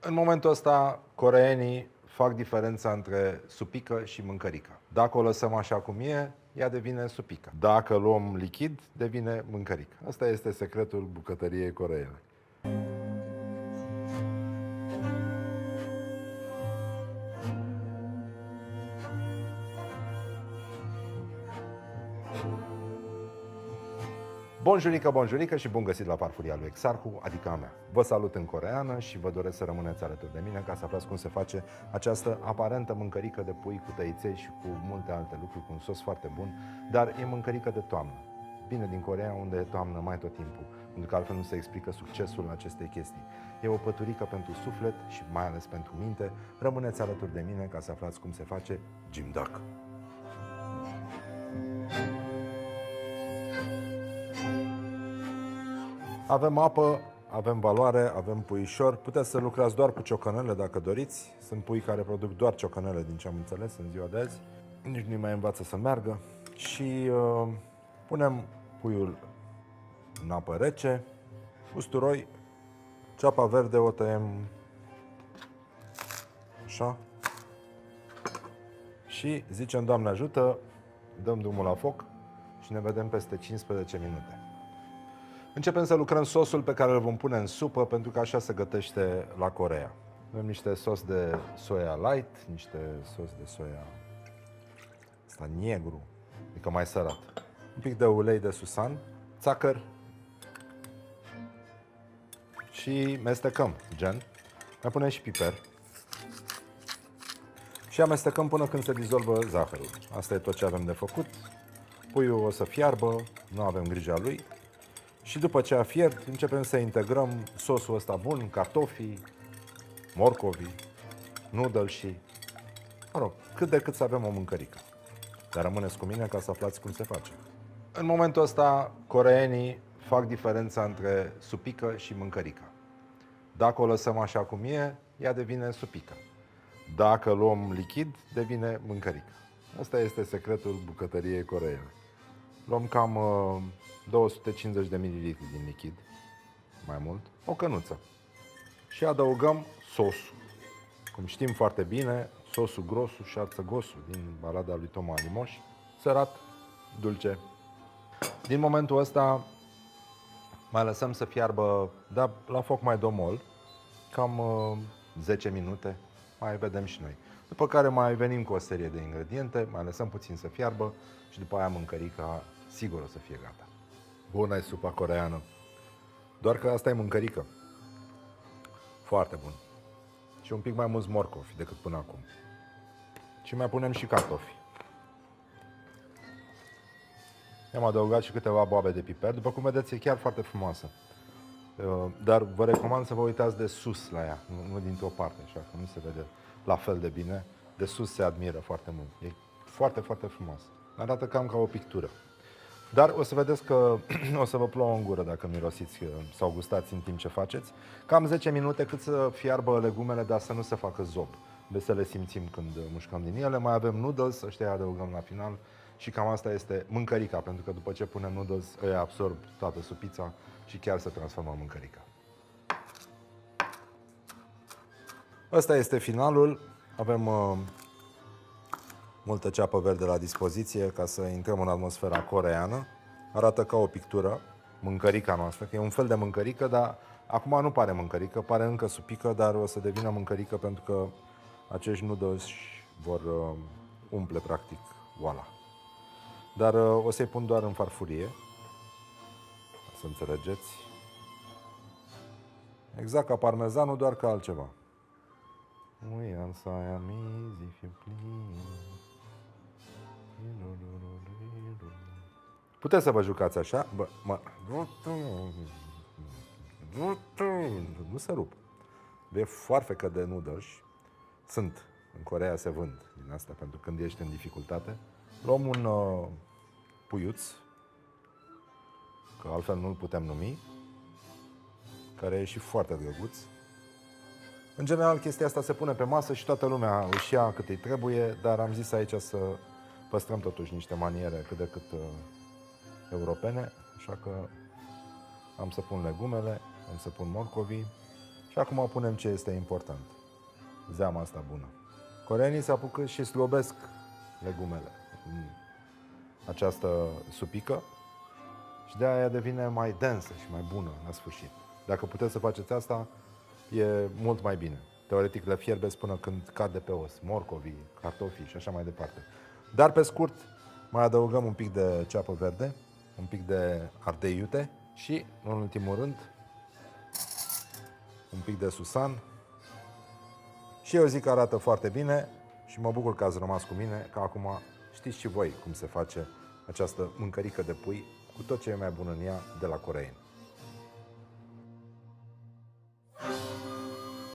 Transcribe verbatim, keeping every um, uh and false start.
În momentul ăsta, coreenii fac diferența între supică și mâncărică. Dacă o lăsăm așa cum e, ea devine supică. Dacă luăm lichid, devine mâncărică. Asta este secretul bucătăriei coreene. Bonjurică, bonjurică și bun găsit la Farfuria lui Exarhu, adică a mea. Vă salut în coreeană și vă doresc să rămâneți alături de mine ca să aflați cum se face această aparentă mâncărică de pui cu tăiței și cu multe alte lucruri, cu un sos foarte bun, dar e mâncărică de toamnă. Bine din Coreea, unde e toamnă mai tot timpul, pentru că altfel nu se explică succesul acestei chestii. E o păturică pentru suflet și mai ales pentru minte. Rămâneți alături de mine ca să aflați cum se face Jimdak. Avem apă, avem valoare, avem puișor. Puteți să lucrați doar cu ciocănele dacă doriți. Sunt pui care produc doar ciocănele, din ce am înțeles, în ziua de azi. Nici nu mai învață să meargă. Și uh, punem puiul în apă rece, usturoi, ceapa verde o tăiem așa. Și zicem, Doamne ajută, dăm drumul la foc și ne vedem peste cincisprezece minute. Începem să lucrăm sosul pe care îl vom pune în supă, pentru că așa se gătește la Coreea. Avem niște sos de soia light, niște sos de soia asta negru, adică mai sărat. Un pic de ulei de susan, țacăr și mestecăm, gen. Mai punem și piper. Și amestecăm până când se dizolvă zahărul. Asta e tot ce avem de făcut. Puiul o să fiarbă, nu avem grija lui. Și după ce a fiert, începem să integrăm sosul ăsta bun, cartofii, morcovii, noodle și, mă rog, cât de cât să avem o mâncărică. Dar rămâneți cu mine ca să aflați cum se face. În momentul ăsta, coreenii fac diferența între supică și mâncărică. Dacă o lăsăm așa cum e, ea devine supică. Dacă luăm lichid, devine mâncărică. Asta este secretul bucătăriei coreene. Luăm cam uh, două sute cincizeci de mililitri din lichid, mai mult, o cănuță. Și adăugăm sosul. Cum știm foarte bine, sosul grosul și arțăgosul din balada lui Toma Alimoș, sărat, dulce. Din momentul ăsta mai lăsăm să fiarbă, dar la foc mai domol, cam uh, zece minute, mai vedem și noi. După care mai venim cu o serie de ingrediente, mai lăsăm puțin să fiarbă și după aia mâncărica sigur o să fie gata. Bună e supa coreeană. Doar că asta e mâncărică. Foarte bun. Și un pic mai mulți morcovi decât până acum. Și mai punem și cartofi. I-am adăugat și câteva boabe de piper. După cum vedeți, e chiar foarte frumoasă. Dar vă recomand să vă uitați de sus la ea, nu dintr-o parte, așa că nu se vede la fel de bine. De sus se admiră foarte mult. E foarte, foarte frumos. Arată cam ca o pictură. Dar o să vedeți că o să vă plouă în gură dacă mirosiți sau gustați în timp ce faceți. Cam zece minute cât să fiarbă legumele, dar să nu se facă zob. De să le simțim când mușcăm din ele. Mai avem noodles, ăștia adăugăm la final. Și cam asta este mâncărica, pentru că după ce punem noodles, îi absorb toată supița și chiar se transformă în mâncărica. Ăsta este finalul. Avem uh, multă ceapă verde la dispoziție ca să intrăm în atmosfera coreeană. Arată ca o pictură, mâncărica noastră, că e un fel de mâncărică, dar acum nu pare mâncărică, pare încă supică, dar o să devină mâncărică pentru că acești noodles vor uh, umple practic oala. Dar uh, o să-i pun doar în farfurie, să înțelegeți. Exact ca parmezanul, doar ca altceva. We are Siamese if you please. Puteți să vă jucați așa? Bă, mă... Nu se rup. E foarfecă de noodles. Sunt. În Coreea se vând din asta pentru când ești în dificultate. Luăm un uh, puiuț, că altfel nu-l putem numi, care e și foarte drăguț. În general, chestia asta se pune pe masă și toată lumea își ia cât îi trebuie, dar am zis aici să păstrăm totuși niște maniere cât de cât uh, europene, așa că am să pun legumele, am să pun morcovii Și acum punem ce este important. Zeama asta bună. Coreenii se apucă și slobesc legumele în această supică și de aia devine mai densă și mai bună la sfârșit. Dacă puteți să faceți asta, e mult mai bine. Teoretic le fierbeți până când cad de pe os, morcovii, cartofii și așa mai departe. Dar pe scurt, mai adăugăm un pic de ceapă verde, un pic de ardei iute și, în ultimul rând, un pic de susan. Și eu zic că arată foarte bine și mă bucur că ați rămas cu mine, că acum știți și voi cum se face această mâncărică de pui cu tot ce e mai bun în ea de la Coreeni.